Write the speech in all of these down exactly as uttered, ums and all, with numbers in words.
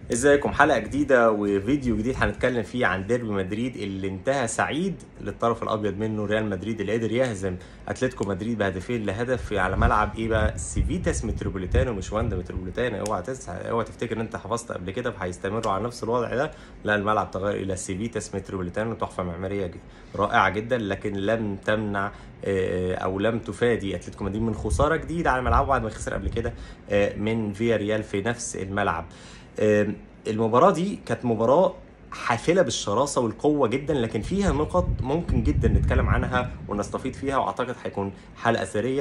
ازيكم؟ حلقة جديدة وفيديو جديد هنتكلم فيه عن ديربي مدريد اللي انتهى سعيد للطرف الابيض منه. ريال مدريد اللي قدر يهزم اتلتيكو مدريد بهدفين لهدف على ملعب ايه بقى؟ سيفيتاس متروبوليتانو، مش واندا متروبوليتانو. اوعى تنسى، اوعى تفتكر ان انت حفظت قبل كده فهيستمروا على نفس الوضع ده. لا، الملعب تغير الى سيفيتاس متروبوليتانو، تحفة معمارية رائعة جدا، لكن لم تمنع او لم تفادي اتلتيكو مدريد من خسارة جديدة على ملعبه بعد ما خسر قبل كده من فيا ريال في نفس الملعب. المباراة دي كانت مباراة حافلة بالشراسة والقوة جدا، لكن فيها نقط ممكن جدا نتكلم عنها ونستفيد فيها، واعتقد هيكون حلقة ثرية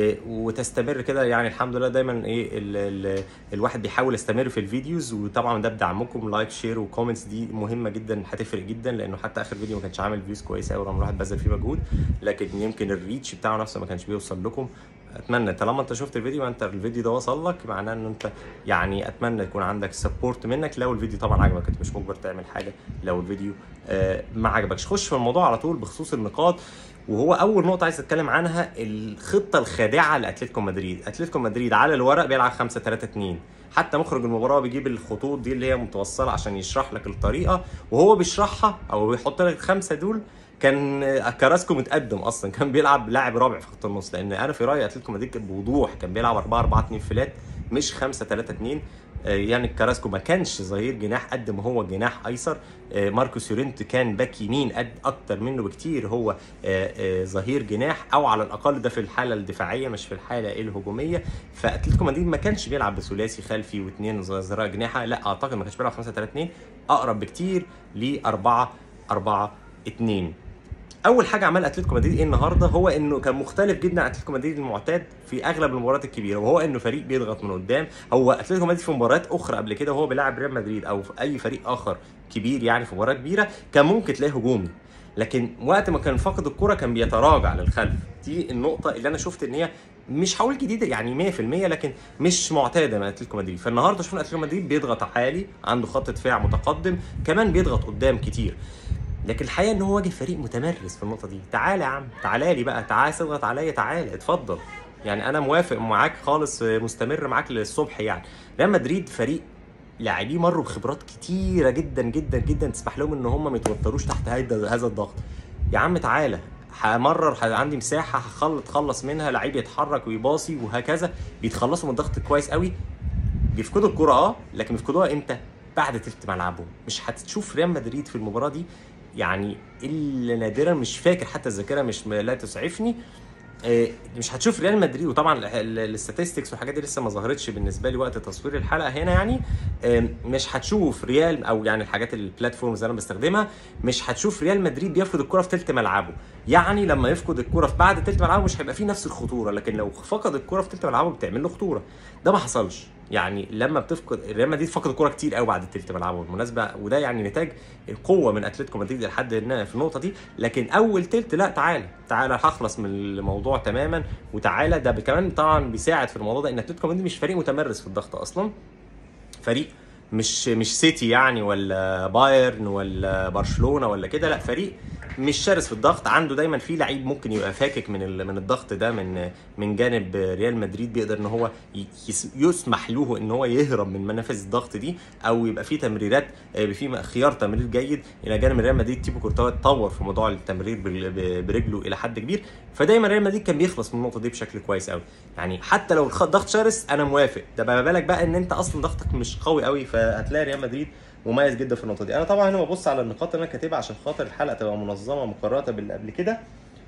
وتستمر كده. يعني الحمد لله دايما ايه ال ال الواحد بيحاول يستمر في الفيديوز، وطبعا ده بدعمكم، لايك شير وكومنتس دي مهمة جدا، هتفرق جدا، لانه حتى اخر فيديو ما كانش عامل فيوز كويسة قوي رغم الواحد بذل فيه مجهود، لكن يمكن الريتش بتاعه نفسه ما كانش بيوصل لكم. اتمنى طالما انت شفت الفيديو انت الفيديو ده وصل لك، معناه ان انت يعني اتمنى يكون عندك سبورت منك. لو الفيديو طبعا عجبك انت مش مجبر تعمل حاجه، لو الفيديو آه ما عجبكش خش في الموضوع على طول بخصوص النقاط. وهو اول نقطه عايز اتكلم عنها الخطه الخادعه لاتلتيكو مدريد. اتلتيكو مدريد على الورق بيلعب خمسة ثلاثة اثنين، حتى مخرج المباراه بيجيب الخطوط دي اللي هي متوصله عشان يشرح لك الطريقه، وهو بيشرحها او بيحط لك الخمسه دول كان كاراسكو متقدم اصلا، كان بيلعب لاعب رابع في خط النص، لان انا في رايي اتلتيكو مدريد بوضوح كان بيلعب أربعة أربعة اثنين فلات مش خمسة ثلاثة اثنين. يعني كاراسكو ما كانش ظهير جناح قد ما هو جناح ايسر. ماركوس يورينتو كان باك يمين قد اكتر منه بكتير، هو ظهير جناح، او على الاقل ده في الحاله الدفاعيه مش في الحاله الهجوميه. فاتلتيكو مدريد ما كانش بيلعب بثلاثي خلفي واثنين ظهراء جناحه، لا اعتقد ما كانش بيلعب خمسة ثلاثة اثنين، اقرب بكتير ل أربعة أربعة اثنين. اول حاجه عمل اتلتيكو مدريد ايه النهارده هو انه كان مختلف جدا عن اتلتيكو مدريد المعتاد في اغلب المباريات الكبيره، وهو انه فريق بيضغط من قدام. هو اتلتيكو مدريد في مباريات اخرى قبل كده وهو بيلعب ريال مدريد او في اي فريق اخر كبير، يعني في مباراه كبيره كان ممكن تلاقيه هجومي، لكن وقت ما كان فاقد الكره كان بيتراجع للخلف. دي النقطه اللي انا شفت ان هي مش هقول جديده يعني مية في المية، لكن مش معتاده من اتلتيكو مدريد. فالنهارده شفنا اتلتيكو مدريد بيضغط عالي، عنده خط دفاع متقدم، كمان بيضغط قدام كتير، لكن الحقيقه ان هو واجه فريق متمرس في النقطه دي. تعالى يا عم، تعالى لي بقى، تعالى تضغط عليا، تعالى اتفضل. يعني انا موافق معاك خالص، مستمر معاك للصبح. يعني ريال مدريد فريق لاعبيه مروا بخبرات كتيره جدا جدا جدا تسمح لهم ان هم ما يتوتروش تحت هذا الضغط. يا عم تعالى، همرر، عندي مساحه هخلط خلص منها، لعيب يتحرك ويباصي وهكذا، بيتخلصوا من الضغط كويس قوي. بيفقدوا الكره اه، لكن بيفقدوها امتى؟ بعد تلت ملعبهم. مش هتشوف ريال مدريد في المباراه دي يعني الا نادرا، مش فاكر حتى الذاكره مش لا تسعفني، مش هتشوف ريال مدريد. وطبعا الاستاتستكس والحاجات دي لسه ما ظهرتش بالنسبه لي وقت تصوير الحلقه هنا، يعني مش هتشوف ريال او يعني الحاجات البلاتفورمز اللي انا بستخدمها، مش هتشوف ريال مدريد بيفقد الكره في ثلث ملعبه. يعني لما يفقد الكره في بعد ثلث ملعبه مش هيبقى فيه نفس الخطوره، لكن لو فقد الكره في ثلث ملعبه بتعمل له خطوره. ده ما حصلش. يعني لما بتفقد ريال مدريد فقد الكره كتير قوي بعد ثلث ملعبه بالمناسبه، وده يعني نتاج القوه من اتلتيكو مدريد لحد هنا في النقطه دي. لكن اول ثلث لا، تعالى تعالى هخلص من الموضوع تماما، وتعالى ده كمان طبعا بيساعد في الموضوع ده ان اتلتيكو مدريد مش فريق متمرس في الضغط اصلا، فريق مش مش سيتي يعني ولا بايرن ولا برشلونه ولا كده، لا فريق مش شرس في الضغط. عنده دايما في لعيب ممكن يبقى فاكك من من الضغط ده من من جانب ريال مدريد، بيقدر ان هو يسمح له ان هو يهرب من منافذ الضغط دي، او يبقى في تمريرات، في خيار تمرير جيد الى جانب ريال مدريد. تيبو كورتوا اتطور في موضوع التمرير برجله الى حد كبير، فدايما ريال مدريد كان بيخلص من النقطه دي بشكل كويس قوي. يعني حتى لو الضغط شرس انا موافق، ده ما بالك بقى ان انت اصلا ضغطك مش قوي قوي، فهتلاقي ريال مدريد مميز جدا في النقطه دي. انا طبعا هنا ببص على النقاط اللي انا كاتبها عشان خاطر الحلقه تبقى منظمه مقارنه باللي قبل كده،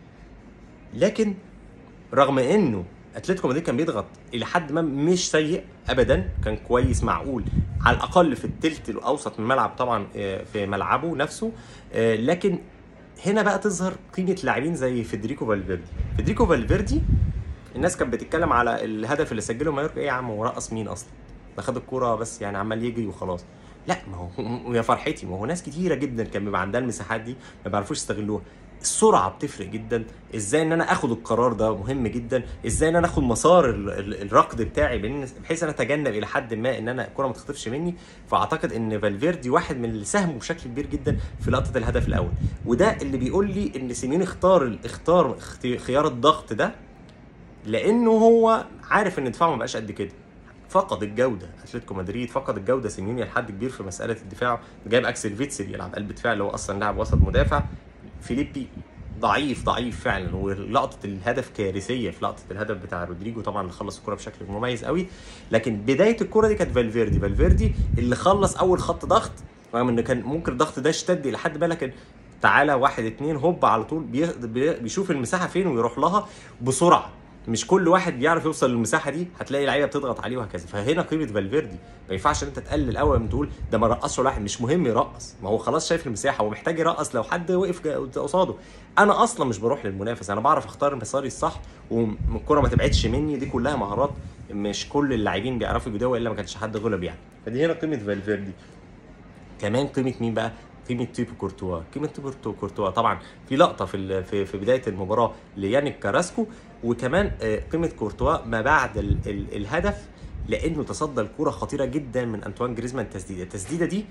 لكن رغم انه اتلتيكو مدريد كان بيضغط الى حد ما مش سيء ابدا، كان كويس معقول على الاقل في الثلث الاوسط من الملعب طبعا في ملعبه نفسه، لكن هنا بقى تظهر قيمه لاعبين زي فيدريكو فالفيردي. فيدريكو فالفيردي الناس كانت بتتكلم على الهدف اللي سجله مايوركا، ايه يا عم هو رقص مين اصلا؟ ده خد الكوره بس يعني عمال يجري وخلاص. لا، ما هو يا فرحتي، ما هو ناس كتيره جدا كان بيبقى عندها المساحات دي ما بيعرفوش يستغلوها. السرعه بتفرق جدا، ازاي ان انا اخد القرار ده مهم جدا، ازاي ان انا اخد مسار الركض بتاعي بحيث انا اتجنب الى حد ما ان انا الكره ما تخطفش مني. فاعتقد ان فالفيردي واحد من اللي ساهموا بشكل كبير جدا في لقطه الهدف الاول، وده اللي بيقول لي ان سيميوني اختار اختار خيار الضغط ده لانه هو عارف ان دفاعه ما بقاش قد كده. فقد الجوده، اتلتيكو مدريد فقد الجوده سيميوني لحد كبير في مساله الدفاع، جايب اكسل فيتسل يلعب قلب دفاع اللي هو اصلا لاعب وسط مدافع. فيليبي ضعيف ضعيف فعلا، ولقطه الهدف كارثيه في لقطه الهدف بتاع رودريجو طبعا اللي خلص الكره بشكل مميز قوي. لكن بدايه الكره دي كانت فالفيردي، فالفيردي اللي خلص اول خط ضغط، رغم ان كان ممكن الضغط ده يشتد الى حد ما، لكن تعالى واحد اتنين هوب على طول بيشوف المساحه فين ويروح لها بسرعه. مش كل واحد بيعرف يوصل للمساحه دي، هتلاقي لعيبه بتضغط عليه وهكذا. فهنا قيمه فالفيردي، ما ينفعش ان انت تقلل اول من تقول ده ما رقصش ولا واحد، مش مهم يرقص، ما هو خلاص شايف المساحه ومحتاج يرقص لو حد وقف قصاده. انا اصلا مش بروح للمنافس، انا بعرف اختار مساري الصح والكره ما تبعدش مني. دي كلها مهارات مش كل اللاعبين بيعرفوا يجودوا الا ما كانش حد غلب يعني. فدي هنا قيمه فالفيردي. كمان قيمه مين بقى؟ قيمه تيبو كورتوا. قيمه تيبو كورتوا طبعا في لقطه في في في بدايه المباراه ليانيك كاراسكو، وكمان قيمه كورتوا ما بعد ال ال الهدف، لانه تصدى الكره خطيره جدا من انطوان جريزمان. التسديده التسديده دي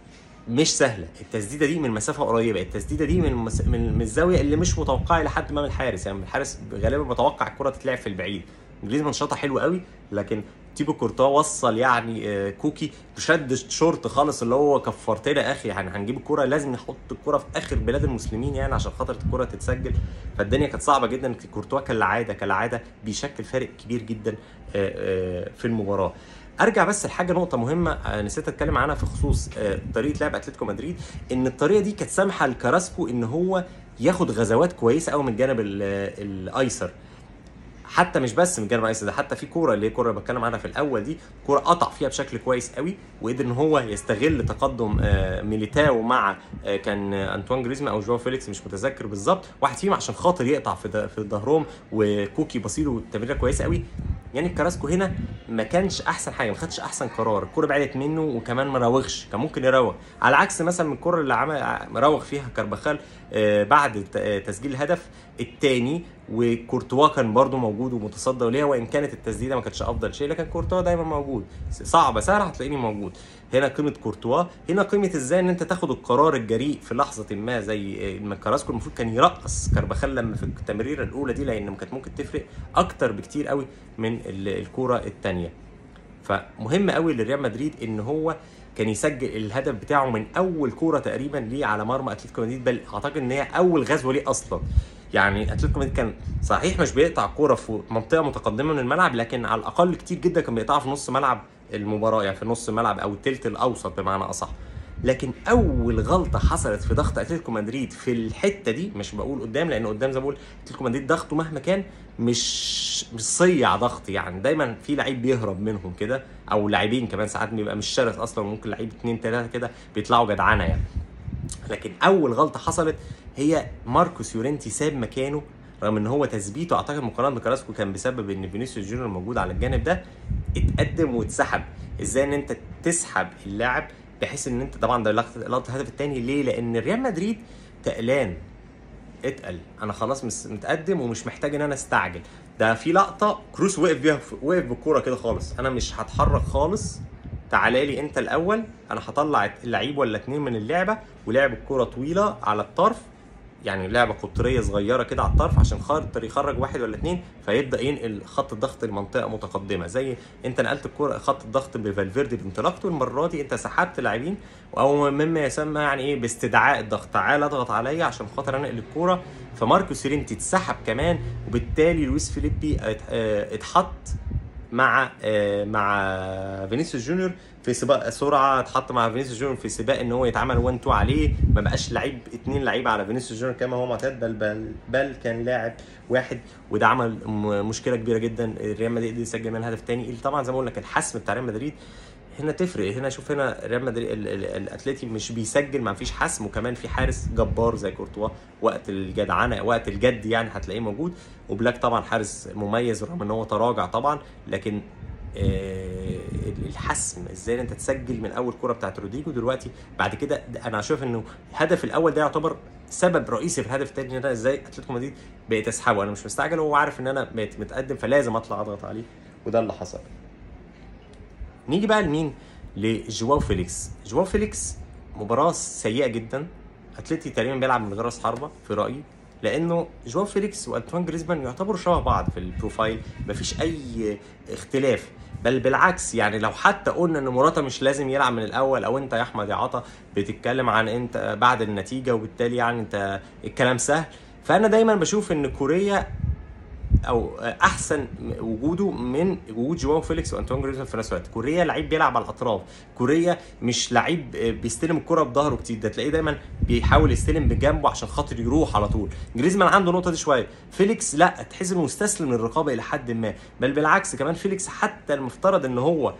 مش سهله، التسديده دي من مسافه قريبه، التسديده دي من مس... من, من الزاويه اللي مش متوقعه لحد ما من الحارس، يعني الحارس غالبا متوقع الكره تتلعب في البعيد. جريزمان شاطها حلو قوي، لكن تيبو كورتوا وصل يعني كوكي شد شورت خالص اللي هو كفرتنا اخي، يعني هنجيب الكره لازم نحط الكره في اخر بلاد المسلمين يعني عشان خاطر الكره تتسجل. فالدنيا كانت صعبه جدا. كورتوا كالعاده كالعاده بيشكل فارق كبير جدا في المباراه. ارجع بس لحاجه نقطه مهمه نسيت اتكلم عنها في خصوص طريقه لعب اتلتيكو مدريد، ان الطريقه دي كانت سامحه لكاراسكو ان هو ياخد غزوات كويسه قوي من الجانب الايسر، حتى مش بس من الجانب الايسر ده، حتى في كوره اللي هي كوره بتكلم عنها في الاول دي، كوره قطع فيها بشكل كويس قوي وقدر ان هو يستغل تقدم ميليتاو مع كان انطوان جريزمان او جواو فيليكس مش متذكر بالظبط، واحد فيهم عشان خاطر يقطع في في ظهرهم، وكوكي بصيله تمريره كويسه قوي. يعني كاراسكو هنا ما كانش احسن حاجه، ما خدش احسن قرار، الكوره بعدت منه وكمان ما راوغش، كان ممكن يراوغ على عكس مثلا من الكوره اللي عمل مراوغ فيها كارباخال بعد تسجيل الهدف الثاني، وكورتوا كان برده موجود ومتصدى ليها، وان كانت التسديده ما كانتش افضل شيء، لكن كورتوا دايما موجود، صعبه سهله هتلاقيني موجود. هنا قيمه كورتوا، هنا قيمه ازاي ان انت تاخد القرار الجريء في لحظه ما، زي ما كاراسكو المفروض كان يرقص كارباخال لما في التمريره الاولى دي، لان كانت ممكن تفرق اكتر بكتير قوي من الكوره الثانيه. فمهم قوي لريال مدريد ان هو كان يسجل الهدف بتاعه من اول كوره تقريبا ليه على مرمى اتلتيكو مدريد، بل اعتقد ان هي اول غزوه ليه اصلا. يعني اتلتيكو مدريد كان صحيح مش بيقطع كوره في منطقه متقدمه من الملعب، لكن على الاقل كتير جدا كان بيقطعها في نص ملعب المباراه، يعني في نص الملعب او الثلث الاوسط بمعنى اصح. لكن اول غلطه حصلت في ضغط اتلتيكو مدريد في الحته دي، مش بقول قدام لان قدام زي ما بقول اتلتيكو مدريد ضغطه مهما كان مش مش صيع ضغط، يعني دايما في لعيب بيهرب منهم كده، او لاعبين كمان ساعات بيبقى مش شرط اصلا، ممكن لعيب اثنين ثلاثه كده بيطلعوا جدعانه يعني. لكن اول غلطه حصلت هي ماركوس يورينتي ساب مكانه، رغم ان هو تثبيته اعتقد مقارنه بكاراسكو كان بسبب ان فينيسيوس جونيور موجود على الجانب ده، اتقدم واتسحب. ازاي ان انت تسحب اللاعب بحيث ان انت طبعا ده لقطه الهدف الثاني ليه؟ لان ريال مدريد تقلان، اتقل، انا خلاص متقدم ومش محتاج ان انا استعجل. ده في لقطه كروس وقف بيها، وقف بالكوره كده خالص، انا مش هتحرك خالص، تعالى لي انت الاول، انا هطلع اللعيب ولا اتنين من اللعبه، ولعب الكوره طويله على الطرف، يعني لعبه قطريه صغيره كده على الطرف عشان خاطر يخرج واحد ولا اتنين، فيبدا ينقل خط الضغط لمنطقه متقدمه. زي انت نقلت الكوره خط الضغط بفالفيردي بانطلاقته، المره دي انت سحبت لاعبين او مما يسمى يعني ايه باستدعاء الضغط، تعال اضغط عليا عشان خاطر انقل الكوره. فماركوس يورينتي اتسحب كمان، وبالتالي لويس فيليبي اتحط مع مع فينيسيوس جونيور في سباق سرعه، اتحط مع فينيسيوس جونيور في سباق ان هو يتعمل واحد اتنين عليه، ما بقاش لعيب اتنين لعيبه على فينيسيوس جونيور كما هو معتاد، بل بل, بل كان لاعب واحد، وده عمل مشكله كبيره جدا. ريال مدريد يسجل من الهدف الثاني اللي طبعا زي ما قلنا لك الحسم بتاع ريال مدريد هنا تفرق. هنا شوف هنا ريال مدريد الاتليتي مش بيسجل، ما فيش حسم، وكمان في حارس جبار زي كورتوا وقت الجدعنه وقت الجد يعني هتلاقيه موجود، وبلاك طبعا حارس مميز رغم ان هو تراجع طبعا، لكن آه الحسم ازاي انت تسجل من اول كره بتاعت رودريجو دلوقتي. بعد كده انا شايف انه الهدف الاول ده يعتبر سبب رئيسي في الهدف الثاني ده، ازاي اتلتيكو مدريد بقيت اسحبه، انا مش مستعجل، هو عارف ان انا بقيت متقدم فلازم اطلع اضغط عليه، وده اللي حصل. نيجي بقى لمين؟ لجواو فيليكس. جواو فيليكس مباراه سيئه جدا، اتلتي تقريبا بيلعب من غير راس حربه في رايي، لانه جواو فيليكس وانطوان جريزمان يعتبروا شبه بعض في البروفايل، مفيش اي اختلاف. بل بالعكس، يعني لو حتى قلنا ان موراتا مش لازم يلعب من الاول، او انت يا احمد يا عطا بتتكلم عن انت بعد النتيجه وبالتالي يعني انت الكلام سهل، فانا دايما بشوف ان كوريا او احسن وجوده من وجود جواو فيليكس وانطوان جريزمان في نفس الوقت. كوريا لعيب بيلعب على الاطراف، كوريا مش لعيب بيستلم الكره بظهره كتير، ده تلاقيه دايما بيحاول يستلم بجنبه عشان خاطر يروح على طول. جريزمان عنده النقطه دي شويه، فيليكس لا، تحس انه مستسلم للرقابه الى حد ما، بل بالعكس كمان فيليكس حتى المفترض ان هو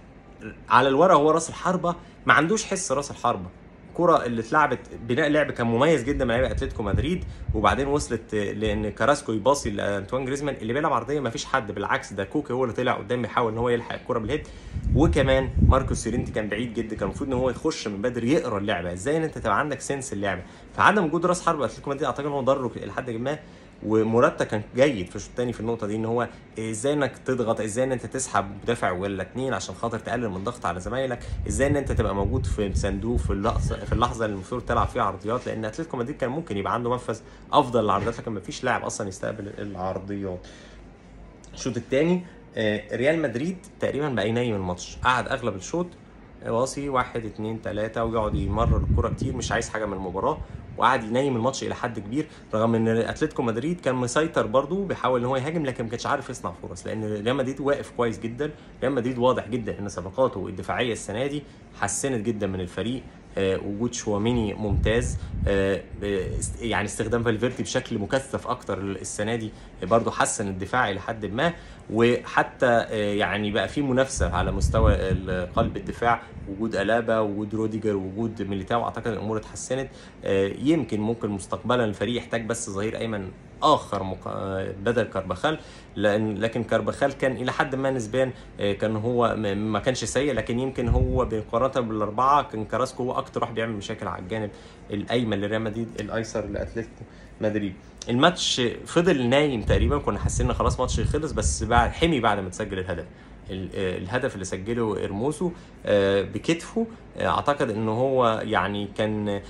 على الورق هو راس الحربه، ما عندوش حس راس الحربه. الكره اللي اتلعبت بناء لعب كان مميز جدا من لعيبه اتلتيكو مدريد، وبعدين وصلت لان كاراسكو يباصي لانطوان جريزمان اللي بيلعب عرضيه ما فيش حد، بالعكس ده كوكي هو اللي طلع قدام بيحاول ان هو يلحق الكره بالهيد، وكمان ماركوس سيرينتي كان بعيد جدا، كان المفروض ان هو يخش من بدري يقرا اللعبه ازاي ان انت تبقى عندك سنس اللعبه. فعدم وجود راس حربه اتلتيكو مدريد اعتقد ان هو ضره لحد ما، ومراتا كان جيد في الشوط الثاني في النقطه دي، ان هو ازاي انك تضغط، ازاي ان انت تسحب مدافع ولا اتنين عشان خاطر تقلل من ضغط على زمايلك، ازاي ان انت تبقى موجود في الصندوق في اللحظه في اللحظه اللي المفروض تلعب فيها عرضيات، لان اتلتيكو مدريد كان ممكن يبقى عنده منفذ افضل للعرضيات لكن ما فيش لاعب اصلا يستقبل العرضيات. الشوط الثاني ريال مدريد تقريبا بقى ينيم الماتش، قعد اغلب الشوط واصي واحد اتنين تلاته ويقعد يمرر الكره كتير، مش عايز حاجه من المباراه، وقعد ينيم الماتش الى حد كبير، رغم ان اتلتيكو مدريد كان مسيطر برضو بيحاول ان هو يهاجم لكن ما كانش عارف يصنع فرص، لان ريال مدريد واقف كويس جدا. ريال مدريد واضح جدا ان صفقاته الدفاعيه السنه دي حسنت جدا من الفريق، آه وجود شواميني ممتاز، آه يعني استخدام فالفيردي بشكل مكثف اكتر السنه دي برضو حسن الدفاع الى حد ما، وحتى آه يعني بقى في منافسه على مستوى قلب الدفاع، وجود الابا وجود روديجر وجود ميليتاو، اعتقد الامور اتحسنت. آه يمكن ممكن مستقبلا الفريق يحتاج بس ظهير ايمن اخر مق... بدل كارباخال، لان لكن كارباخال كان الى حد ما نسبيا كان هو ما كانش سيء، لكن يمكن هو مقارنه بالاربعه كان كاراسكو هو اكتر واحد بيعمل مشاكل على الجانب الايمن لريال مدريد، الايسر لاتلتيكو مدريد. الماتش فضل نايم تقريبا، كنا حاسين ان خلاص ماتش خلص، بس بعد حمي بعد ما تسجل الهدف الهدف اللي سجله ارموسو بكتفه، اعتقد ان هو يعني كان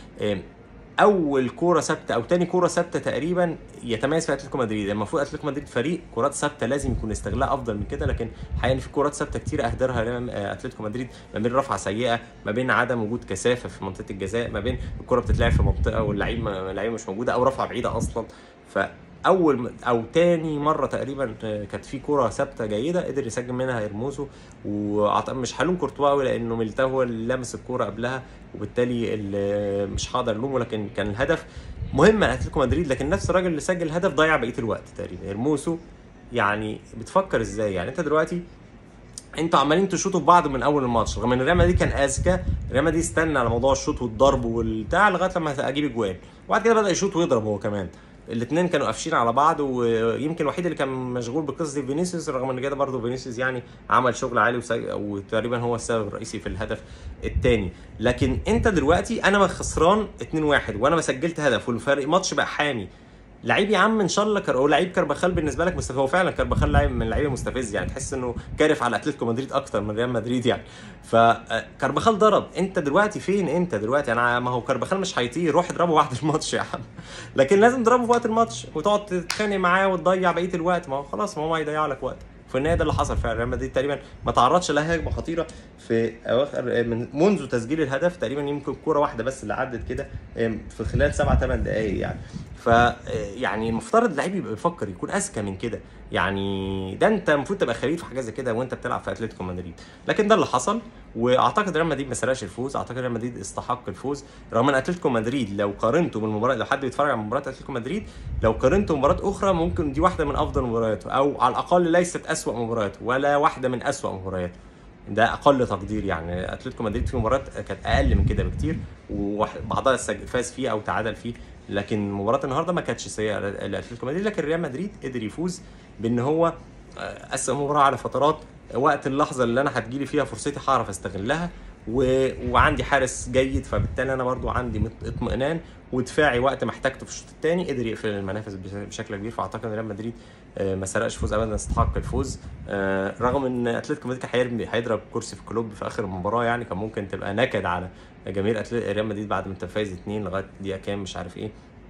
اول كوره ثابته او تاني كوره ثابته تقريبا يتميز في اتلتيكو مدريد. المفروض اتلتيكو مدريد فريق كرات ثابته لازم يكون استغلالها افضل من كده، لكن الحقيقه ان في كرات ثابته كتير اهدرها اتلتيكو مدريد، ما بين رفعه سيئه، ما بين عدم وجود كثافه في منطقه الجزاء، ما بين الكره بتتلعب في منطقه واللعيب اللعيبه مش موجوده او رفعه بعيده اصلا. ف اول او تاني مره تقريبا كانت في كوره ثابته جيده قدر يسجل منها ارموزو، واعتقد مش هلوم كورتوا قوي لانه ميليتاو هو اللي لمس الكوره قبلها، وبالتالي مش هقدر الومه، لكن كان الهدف مهم لاتلتيكو مدريد. لكن نفس الراجل اللي سجل الهدف ضيع بقيه الوقت تقريبا. ارموزو يعني بتفكر ازاي؟ يعني انت دلوقتي انتوا عمالين تشوطوا في بعض من اول الماتش، رغم ان ريال مدريد كان اذكى، ريال مدريد استنى على موضوع الشوط والضرب والبتاع لغايه لما اجيب اجوان، وبعد كده بدا يشوط ويضرب هو كمان. الاثنين كانوا قافشين على بعض، ويمكن الوحيد اللي كان مشغول بالقصه دي فينيسيوس، رغم ان كده برضه فينيسيوس يعني عمل شغل عالي وسي... وتقريبا هو السبب الرئيسي في الهدف الثاني. لكن انت دلوقتي انا خسران اتنين واحد وانا ما سجلت هدف والفرق ماتش بقى حامي، لعيب يا عم ان شاء الله كر... لعيب كارباخال بالنسبه لك مستفز، هو فعلا كارباخال لعيب من اللعيبه مستفز، يعني تحس انه كارف على اتلتيكو مدريد اكتر من ريال مدريد يعني. فكارباخال ضرب، انت دلوقتي فين؟ انت دلوقتي انا ما هو كارباخال مش هيطير، روح اضربه بعد الماتش يا عم، لكن لازم تضربه في وقت الماتش وتقعد تتخانق معاه وتضيع بقيه الوقت، ما هو خلاص ما هو هيضيع لك وقت. في النهايه ده اللي حصل فعلا، ريال مدريد تقريبا ما تعرضش لها هجمه خطيره في اواخر من منذ تسجيل الهدف، تقريبا يمكن كوره واحده بس اللي عدت كده في خلال سبعة ثمان دقائق يعني. ف يعني المفترض اللعيب يبقى بيفكر يكون اذكى من كده، يعني ده انت المفروض تبقى خبير في حاجه زي كده وانت بتلعب في اتلتيكو مدريد، لكن ده اللي حصل. واعتقد ريال مدريد ما سرقش الفوز، اعتقد ريال مدريد استحق الفوز، رغم ان اتلتيكو مدريد لو قارنته بالمباراه، لو حد بيتفرج على مباراه اتلتيكو مدريد لو قارنته بمباريات اخرى ممكن دي واحده من افضل مبارياته، او على الاقل ليست اسوأ مبارياته ولا واحده من اسوأ مبارياته، ده اقل تقدير. يعني اتلتيكو مدريد في مباريات كانت اقل من كده بكتير وبعضها فاز فيه او تعادل فيه، لكن مباراه النهارده ما كانتش سيئه لاتلتيكو مدريد. لكن ريال مدريد قدر يفوز بان هو قسم المباراه على فترات، وقت اللحظه اللي انا هتجيلي فيها فرصتي هعرف استغلها، و... وعندي حارس جيد، فبالتالي انا برضو عندي اطمئنان، ودفاعي وقت ما احتاجته في الشوط الثاني قدر يقفل المنافس بشكل كبير. فاعتقد ان ريال مدريد ما سرقش فوز ابدا، استحق الفوز، رغم ان اتلتيكو مدريد كان هيضرب كرسي في كلوب في اخر المباراه، يعني كان ممكن تبقى نكد على جماهير ريال مدريد بعد ما انت فايز اتنين لغايه دقيقه كام مش عارف ايه.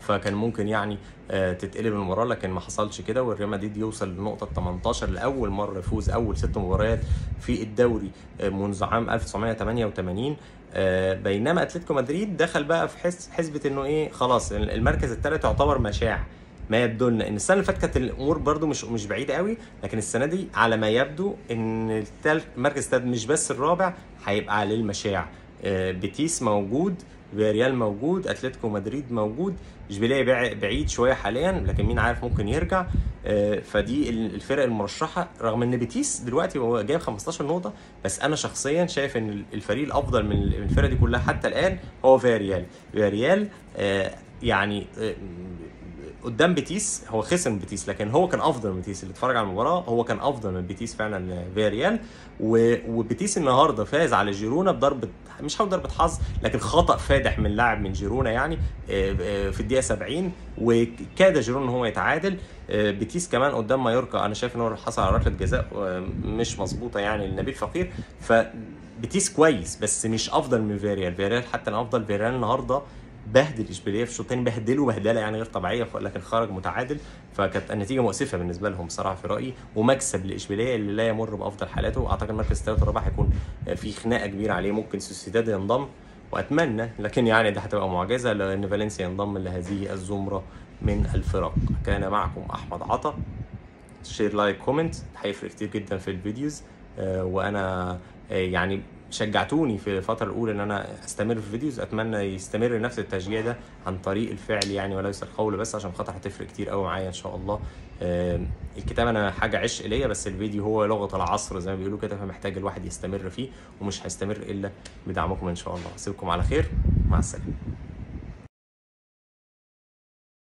فكان ممكن يعني تتقلب المباراه، لكن ما حصلش كده، والريال مدريد يوصل لنقطه تمنتاشر لاول مره يفوز اول ست مباريات في الدوري منذ عام ألف وتسعمائة وثمانية وثمانين. بينما اتلتيكو مدريد دخل بقى في حسبه انه ايه، خلاص المركز الثالث يعتبر مشاع، ما يبدو لنا ان السنه اللي فاتت كانت الامور برده مش مش بعيده قوي، لكن السنه دي على ما يبدو ان الثالث المركز الثالث مش بس الرابع هيبقى للمشاع. بيتيس موجود، فياريال موجود، اتلتيكو مدريد موجود، اشبيليه بعيد شويه حاليا لكن مين عارف ممكن يرجع. فدي الفرق المرشحه، رغم ان بيتيس دلوقتي هو جايب خمستاشر نقطه، بس انا شخصيا شايف ان الفريق الافضل من الفرق دي كلها حتى الان هو فياريال. فياريال يعني قدام بيتيس هو خسر من بيتيس، لكن هو كان افضل من بيتيس. اللي اتفرج على المباراه هو كان افضل من بيتيس فعلا فياريال. وبيتيس النهارده فاز على جيرونا بضربه، مش هقول ضربه حظ، لكن خطا فادح من لاعب من جيرونا يعني في الدقيقه سبعين، وكاد جيرونا ان هو يتعادل. بيتيس كمان قدام مايوركا انا شايف ان هو حصل على ركله جزاء مش مظبوطه يعني لنبيل فقير. فبيتيس كويس بس مش افضل من فياريال. فياريال حتى الافضل، فياريال النهارده بهدل اشبيليه في الشوط الثاني، بهدله بهدله يعني غير طبيعيه، لكن خرج متعادل. فكانت النتيجه مؤسفه بالنسبه لهم بصراحه في رايي، ومكسب لاشبيليه اللي لا يمر بافضل حالاته. اعتقد المركز الثالث والرابع هيكون في خناقه كبيره عليه، ممكن سوسيداد ينضم واتمنى، لكن يعني ده هتبقى معجزه لان فالنسيا ينضم لهذه الزمره من الفرق. كان معكم احمد عطا. شير لايك كومنت هيفرق كتير جدا في الفيديوز، وانا يعني شجعتوني في الفتره الاولى ان انا استمر في الفيديوز، اتمنى يستمر نفس التشجيع ده عن طريق الفعل يعني وليس القول بس، عشان خاطر هتفرق كتير قوي معايا ان شاء الله. الكتابه انا حاجه عشق ليا، بس الفيديو هو لغه العصر زي ما بيقولوا كده، فمحتاج الواحد يستمر فيه، ومش هيستمر الا بدعمكم ان شاء الله. اسيبكم على خير، مع السلامه.